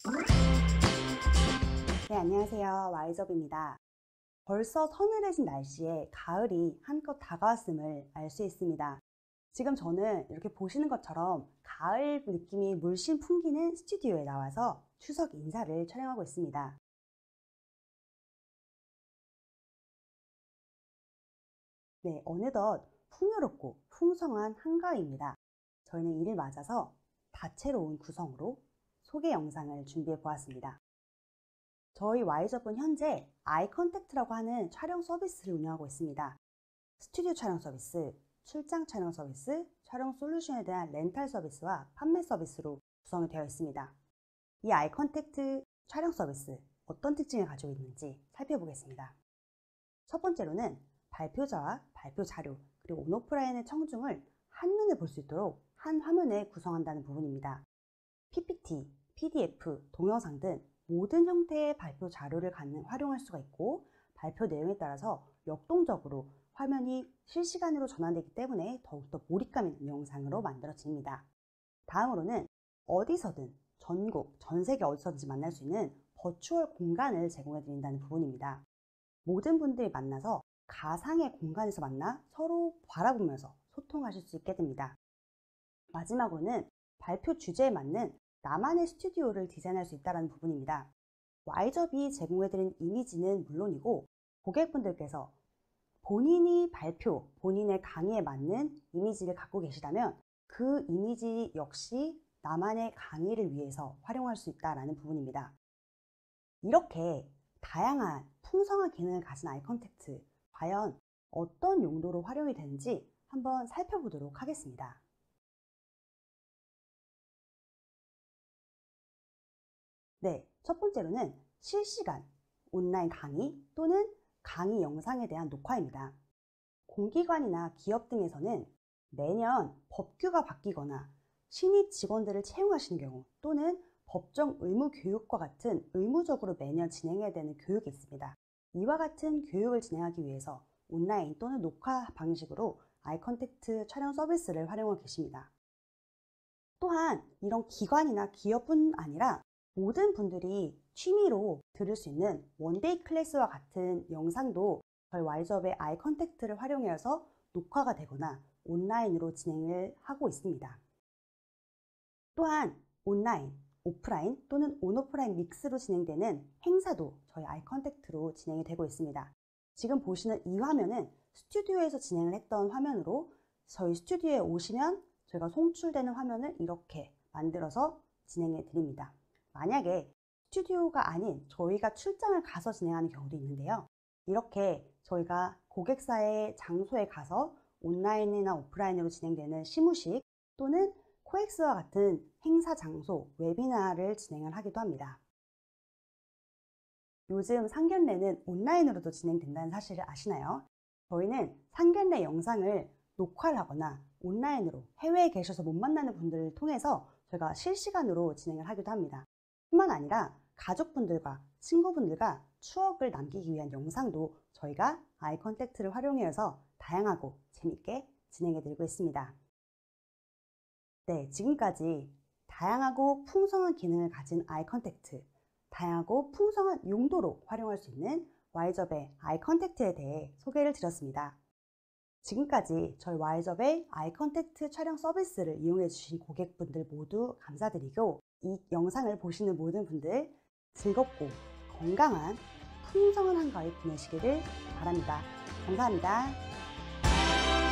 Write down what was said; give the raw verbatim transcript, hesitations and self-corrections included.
네, 안녕하세요. 와이즈업입니다. 벌써 서늘해진 날씨에 가을이 한껏 다가왔음을 알 수 있습니다. 지금 저는 이렇게 보시는 것처럼 가을 느낌이 물씬 풍기는 스튜디오에 나와서 추석 인사를 촬영하고 있습니다. 네, 어느덧 풍요롭고 풍성한 한가위입니다. 저희는 이를 맞아서 다채로운 구성으로 소개 영상을 준비해 보았습니다. 저희 와이즈업은 현재 아이컨택트라고 하는 촬영 서비스를 운영하고 있습니다. 스튜디오 촬영 서비스, 출장 촬영 서비스, 촬영 솔루션에 대한 렌탈 서비스와 판매 서비스로 구성이 되어 있습니다. 이 아이컨택트 촬영 서비스, 어떤 특징을 가지고 있는지 살펴보겠습니다. 첫 번째로는 발표자와 발표 자료, 그리고 온오프라인의 청중을 한눈에 볼 수 있도록 한 화면에 구성한다는 부분입니다. 피피티, 피디에프, 동영상 등 모든 형태의 발표 자료를 갖는 활용할 수가 있고, 발표 내용에 따라서 역동적으로 화면이 실시간으로 전환되기 때문에 더욱더 몰입감 있는 영상으로 만들어집니다. 다음으로는 어디서든 전국, 전 세계 어디서든지 만날 수 있는 버추얼 공간을 제공해 드린다는 부분입니다. 모든 분들이 만나서 가상의 공간에서 만나 서로 바라보면서 소통하실 수 있게 됩니다. 마지막으로는 발표 주제에 맞는 나만의 스튜디오를 디자인할 수 있다는 부분입니다. 와이즈업이 제공해드린 이미지는 물론이고, 고객분들께서 본인이 발표, 본인의 강의에 맞는 이미지를 갖고 계시다면 그 이미지 역시 나만의 강의를 위해서 활용할 수 있다는 부분입니다. 이렇게 다양한 풍성한 기능을 가진 아이컨택트, 과연 어떤 용도로 활용이 되는지 한번 살펴보도록 하겠습니다. 네, 첫 번째로는 실시간 온라인 강의 또는 강의 영상에 대한 녹화입니다. 공기관이나 기업 등에서는 매년 법규가 바뀌거나 신입 직원들을 채용하시는 경우, 또는 법정 의무 교육과 같은 의무적으로 매년 진행해야 되는 교육이 있습니다. 이와 같은 교육을 진행하기 위해서 온라인 또는 녹화 방식으로 아이컨택트 촬영 서비스를 활용하고 계십니다. 또한 이런 기관이나 기업뿐 아니라 모든 분들이 취미로 들을 수 있는 원데이 클래스와 같은 영상도 저희 와이즈업의 아이컨택트를 활용해서 녹화가 되거나 온라인으로 진행을 하고 있습니다. 또한 온라인, 오프라인 또는 온오프라인 믹스로 진행되는 행사도 저희 아이컨택트로 진행이 되고 있습니다. 지금 보시는 이 화면은 스튜디오에서 진행을 했던 화면으로, 저희 스튜디오에 오시면 저희가 송출되는 화면을 이렇게 만들어서 진행해 드립니다. 만약에 스튜디오가 아닌 저희가 출장을 가서 진행하는 경우도 있는데요. 이렇게 저희가 고객사의 장소에 가서 온라인이나 오프라인으로 진행되는 시무식 또는 코엑스와 같은 행사 장소, 웨비나를 진행을 하기도 합니다. 요즘 상견례는 온라인으로도 진행된다는 사실을 아시나요? 저희는 상견례 영상을 녹화를 하거나 온라인으로 해외에 계셔서 못 만나는 분들을 통해서 저희가 실시간으로 진행을 하기도 합니다. 뿐만 아니라 가족분들과 친구분들과 추억을 남기기 위한 영상도 저희가 아이컨택트를 활용해서 다양하고 재밌게 진행해 드리고 있습니다. 네, 지금까지 다양하고 풍성한 기능을 가진 아이컨택트, 다양하고 풍성한 용도로 활용할 수 있는 와이즈업의 아이컨택트에 대해 소개를 드렸습니다. 지금까지 저희 와이즈업의 아이컨택트 촬영 서비스를 이용해 주신 고객분들 모두 감사드리고, 이 영상을 보시는 모든 분들 즐겁고 건강한 풍성한 한가위 보내시기를 바랍니다. 감사합니다.